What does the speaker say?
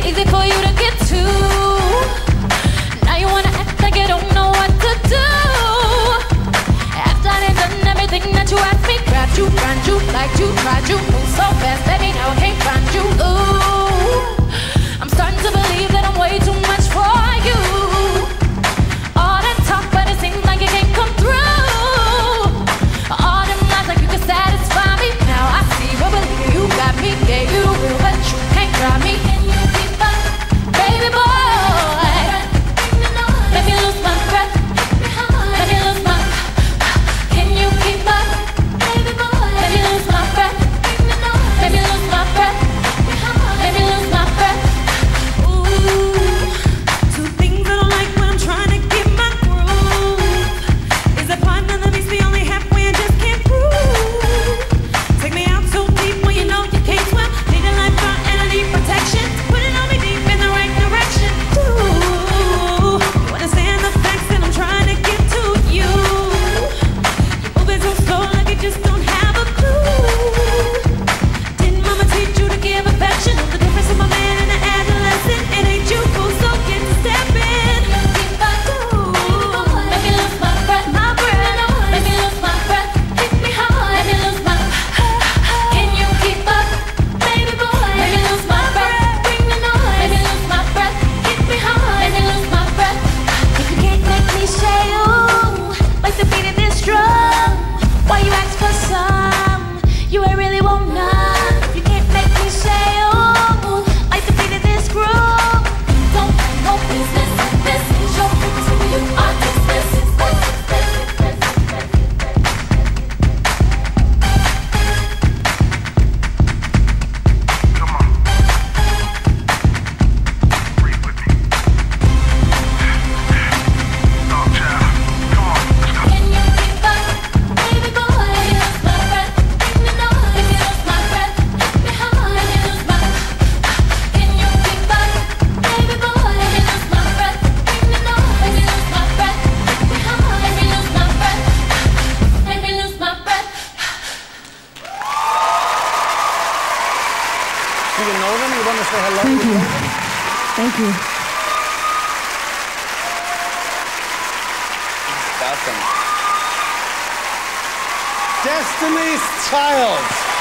easy for you to get to. Now you wanna act like you don't know what to do. After I done everything that you asked me, grabbed you, ran you, liked you, tried you, moved so fast, baby, now I can't find you. Ooh, I'm starting to believe that I'm way too much for you. All that talk, but it seems like it can't come through. All them lies like you can satisfy me. Now I see what believe you got me, gave you the real, but you can't grab me. Can you keep up, baby boy? Let me lose my breath. Let me lose my. Can you keep up, baby boy? Let me lose my breath. Let me lose my breath. Let me lose my breath. Ooh, two things I don't like when I'm trying to get my groove. Is a partner that meets me only halfway and just can't prove. Take me out so deep when you know you can't swim. Need a lifeguard and I need protection. Put it on me deep in the right direction. Ooh, you understand the facts that I'm trying to get to you. You're moving so slow like you just don't have a clue. Didn't mama teach you to give affection? Know the difference of a man and an adolescent. It ain't you, boo, so get to stepping. Let me lose my breath, my breath. Let me lose my breath. Hit me hard. Let me lose my. Can you keep up, baby boy? Let me lose my breath. Bring the noise. Let me lose my breath. Hit me hard. Let me lose my breath. If you can't make me say ooh, like the beat of this drum, why you ask for some? You ain't really want none. If you can't make me say ooh, like the beat of this groove, don't have no business. This is your business. You are business. Can you keep up, baby boy? Let me lose my breath. Bring the noise. Let me lose my breath. Hit me hard. Let me lose my. Can you keep up, baby boy? Let me lose my breath. Bring the noise. Let me lose my breath. Hit me hard. Let me lose my breath. Let me lose my breath. Do you know them? You want to say hello? Thank to you. them? Thank you. Awesome. Destiny's Child.